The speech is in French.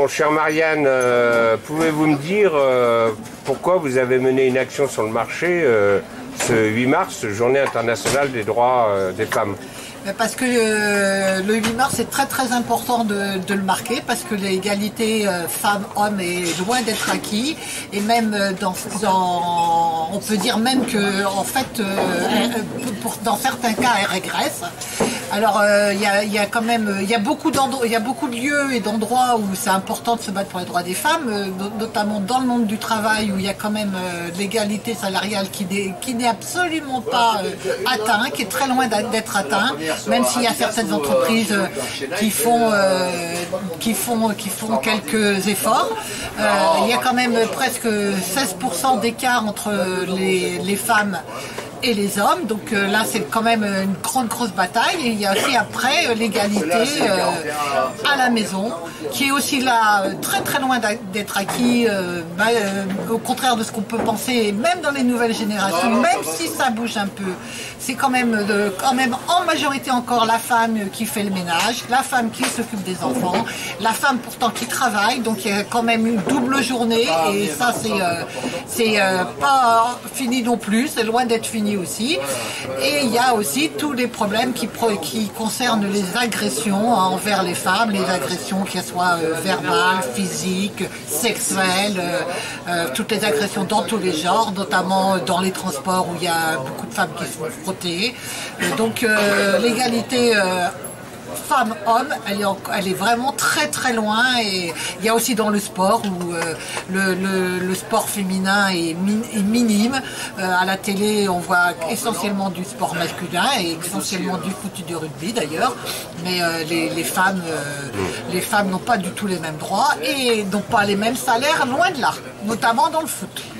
Bon, chère Marianne, pouvez-vous me dire pourquoi vous avez mené une action sur le marché ce 8 mars, Journée internationale des droits des femmes? Parce que le 8 mars c'est très important de le marquer, parce que l'égalité femmes-hommes est loin d'être acquis, et même on peut dire même que en fait dans certains cas elle régresse. Alors il y a beaucoup de lieux et d'endroits où c'est important de se battre pour les droits des femmes, notamment dans le monde du travail, où il y a quand même l'égalité salariale qui n'est absolument pas atteint, qui est très loin d'être atteint, même s'il y a certaines entreprises qui font quelques efforts. Il y a quand même presque 16% d'écart entre les femmes et les hommes, donc là c'est quand même une grosse bataille. Et il y a aussi après l'égalité à la maison, qui est aussi là très loin d'être acquis, au contraire de ce qu'on peut penser, même dans les nouvelles générations, même si ça bouge un peu, c'est quand même en majorité encore la femme qui fait le ménage, la femme qui s'occupe des enfants, la femme pourtant qui travaille, donc il y a quand même une double journée, et ça c'est pas fini non plus, c'est loin d'être fini aussi. Et il y a aussi tous les problèmes qui concernent les agressions envers les femmes, les agressions qu'elles soient verbales, physiques, sexuelles, toutes les agressions dans tous les genres, notamment dans les transports où il y a beaucoup de femmes qui se font frotter. Donc l'égalité femmes-hommes, elle est vraiment très loin. Et il y a aussi dans le sport où le sport féminin est minime. À la télé, on voit essentiellement du sport masculin et essentiellement du foot et du rugby d'ailleurs. Mais les femmes n'ont pas du tout les mêmes droits et n'ont pas les mêmes salaires, loin de là, notamment dans le foot.